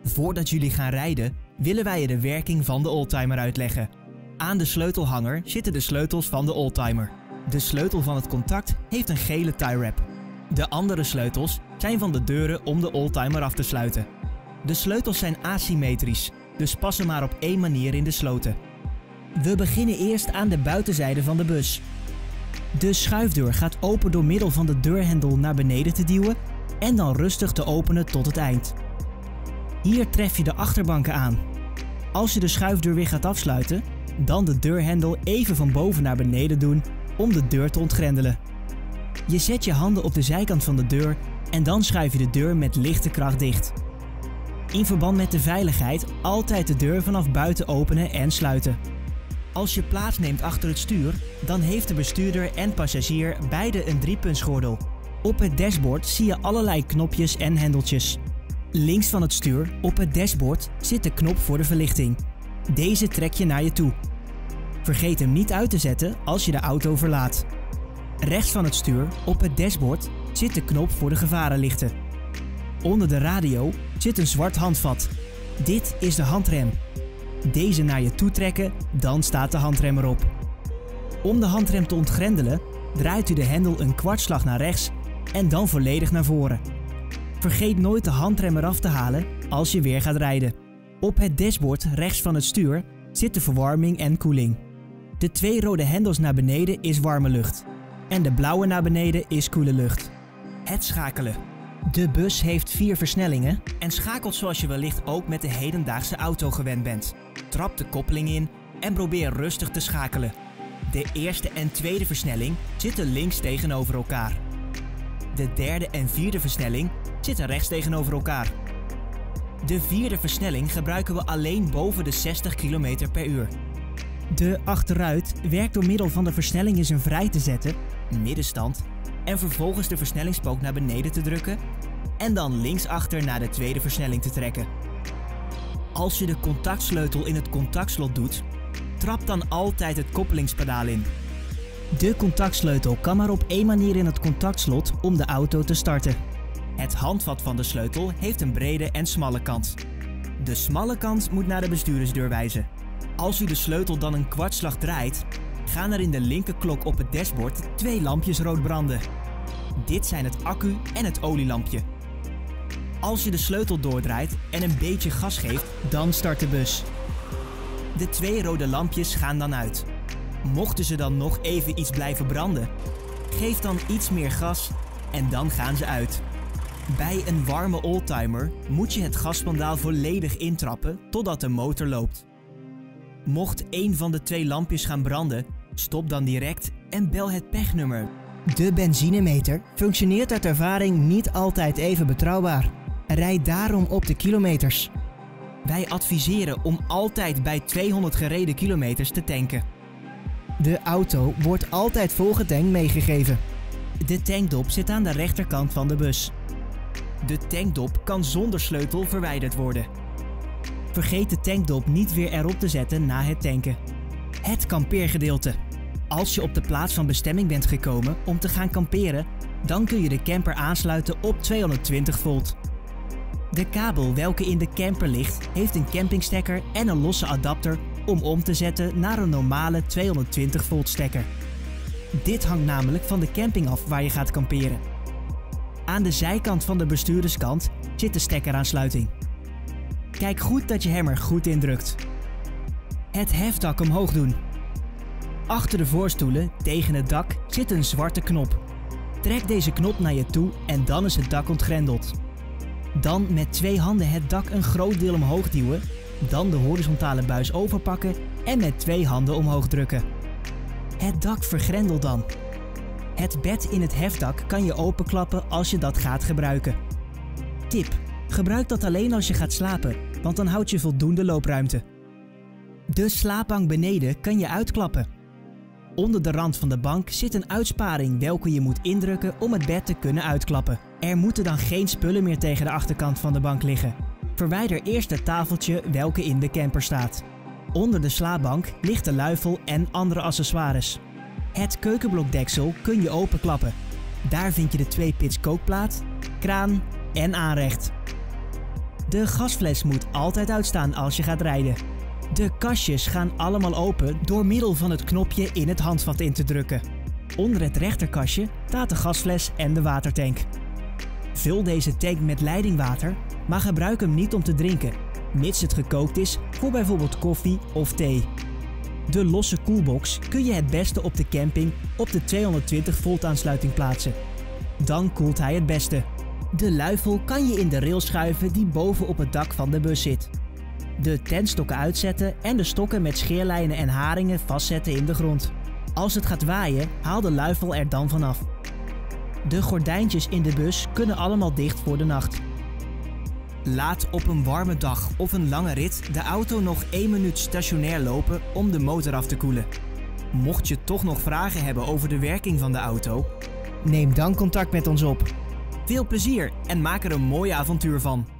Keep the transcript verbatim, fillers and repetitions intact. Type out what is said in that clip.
Voordat jullie gaan rijden, willen wij je de werking van de oldtimer uitleggen. Aan de sleutelhanger zitten de sleutels van de oldtimer. De sleutel van het contact heeft een gele tie wrap. De andere sleutels zijn van de deuren om de oldtimer af te sluiten. De sleutels zijn asymmetrisch, dus passen maar op één manier in de sloten. We beginnen eerst aan de buitenzijde van de bus. De schuifdeur gaat open door middel van de deurhendel naar beneden te duwen en dan rustig te openen tot het eind. Hier tref je de achterbanken aan. Als je de schuifdeur weer gaat afsluiten, dan de deurhendel even van boven naar beneden doen om de deur te ontgrendelen. Je zet je handen op de zijkant van de deur en dan schuif je de deur met lichte kracht dicht. In verband met de veiligheid altijd de deur vanaf buiten openen en sluiten. Als je plaatsneemt achter het stuur, dan heeft de bestuurder en passagier beide een driepuntsgordel. Op het dashboard zie je allerlei knopjes en hendeltjes. Links van het stuur, op het dashboard, zit de knop voor de verlichting. Deze trek je naar je toe. Vergeet hem niet uit te zetten als je de auto verlaat. Rechts van het stuur, op het dashboard, zit de knop voor de gevarenlichten. Onder de radio zit een zwart handvat. Dit is de handrem. Deze naar je toe trekken, dan staat de handrem erop. Om de handrem te ontgrendelen, draait u de hendel een kwartslag naar rechts en dan volledig naar voren. Vergeet nooit de handrem eraf te halen als je weer gaat rijden. Op het dashboard rechts van het stuur zit de verwarming en koeling. De twee rode hendels naar beneden is warme lucht. En de blauwe naar beneden is koele lucht. Het schakelen. De bus heeft vier versnellingen en schakelt zoals je wellicht ook met de hedendaagse auto gewend bent. Trap de koppeling in en probeer rustig te schakelen. De eerste en tweede versnelling zitten links tegenover elkaar. De derde en vierde versnelling zitten rechts tegenover elkaar. De vierde versnelling gebruiken we alleen boven de zestig kilometer per uur. De achteruit werkt door middel van de versnelling in zijn vrij te zetten, middenstand, en vervolgens de versnellingspook naar beneden te drukken en dan linksachter naar de tweede versnelling te trekken. Als je de contactsleutel in het contactslot doet, trap dan altijd het koppelingspedaal in. De contactsleutel kan maar op één manier in het contactslot om de auto te starten. Het handvat van de sleutel heeft een brede en smalle kant. De smalle kant moet naar de bestuurdersdeur wijzen. Als u de sleutel dan een kwartslag draait, gaan er in de linkerklok op het dashboard twee lampjes rood branden. Dit zijn het accu- en het olielampje. Als je de sleutel doordraait en een beetje gas geeft, dan start de bus. De twee rode lampjes gaan dan uit. Mochten ze dan nog even iets blijven branden, geef dan iets meer gas en dan gaan ze uit. Bij een warme oldtimer moet je het gaspedaal volledig intrappen totdat de motor loopt. Mocht één van de twee lampjes gaan branden, stop dan direct en bel het pechnummer. De benzinemeter functioneert uit ervaring niet altijd even betrouwbaar. Rijd daarom op de kilometers. Wij adviseren om altijd bij tweehonderd gereden kilometers te tanken. De auto wordt altijd volgetankt meegegeven. De tankdop zit aan de rechterkant van de bus. De tankdop kan zonder sleutel verwijderd worden. Vergeet de tankdop niet weer erop te zetten na het tanken. Het kampeergedeelte. Als je op de plaats van bestemming bent gekomen om te gaan kamperen, dan kun je de camper aansluiten op tweehonderdtwintig volt. De kabel welke in de camper ligt, heeft een campingstekker en een losse adapter om om te zetten naar een normale tweehonderdtwintig volt stekker. Dit hangt namelijk van de camping af waar je gaat kamperen. Aan de zijkant van de bestuurderskant zit de stekkeraansluiting. Kijk goed dat je hem er goed indrukt. Het hefdak omhoog doen. Achter de voorstoelen, tegen het dak, zit een zwarte knop. Trek deze knop naar je toe en dan is het dak ontgrendeld. Dan met twee handen het dak een groot deel omhoog duwen, dan de horizontale buis overpakken en met twee handen omhoog drukken. Het dak vergrendelt dan. Het bed in het hefdak kan je openklappen als je dat gaat gebruiken. Tip: gebruik dat alleen als je gaat slapen, want dan houd je voldoende loopruimte. De slaapbank beneden kan je uitklappen. Onder de rand van de bank zit een uitsparing welke je moet indrukken om het bed te kunnen uitklappen. Er moeten dan geen spullen meer tegen de achterkant van de bank liggen. Verwijder eerst het tafeltje welke in de camper staat. Onder de slaapbank ligt de luifel en andere accessoires. Het keukenblokdeksel kun je openklappen. Daar vind je de twee pits kookplaat, kraan en aanrecht. De gasfles moet altijd uitstaan als je gaat rijden. De kastjes gaan allemaal open door middel van het knopje in het handvat in te drukken. Onder het rechterkastje staat de gasfles en de watertank. Vul deze tank met leidingwater, maar gebruik hem niet om te drinken, mits het gekookt is voor bijvoorbeeld koffie of thee. De losse koelbox kun je het beste op de camping op de tweehonderdtwintig volt aansluiting plaatsen. Dan koelt hij het beste. De luifel kan je in de rail schuiven die boven op het dak van de bus zit. De tentstokken uitzetten en de stokken met scheerlijnen en haringen vastzetten in de grond. Als het gaat waaien, haal de luifel er dan vanaf. De gordijntjes in de bus kunnen allemaal dicht voor de nacht. Laat op een warme dag of een lange rit de auto nog één minuut stationair lopen om de motor af te koelen. Mocht je toch nog vragen hebben over de werking van de auto, neem dan contact met ons op. Veel plezier en maak er een mooi avontuur van!